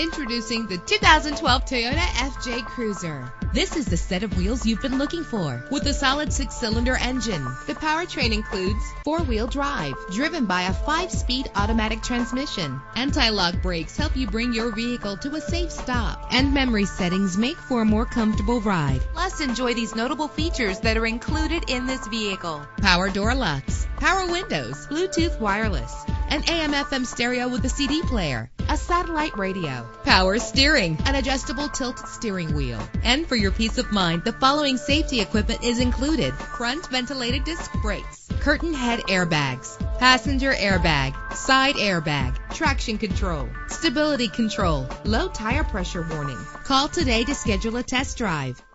Introducing the 2012 Toyota FJ Cruiser. This is the set of wheels you've been looking for, with a solid 6-cylinder engine. The powertrain includes 4-wheel drive, driven by a 5-speed automatic transmission. Anti-lock brakes help you bring your vehicle to a safe stop, and memory settings make for a more comfortable ride. Plus, enjoy these notable features that are included in this vehicle: power door locks, power windows, Bluetooth wireless, an AM/FM stereo with a CD player, a satellite radio, power steering, an adjustable tilt steering wheel. And for your peace of mind, the following safety equipment is included: front ventilated disc brakes, curtain head airbags, passenger airbag, side airbag, traction control, stability control, low tire pressure warning. Call today to schedule a test drive.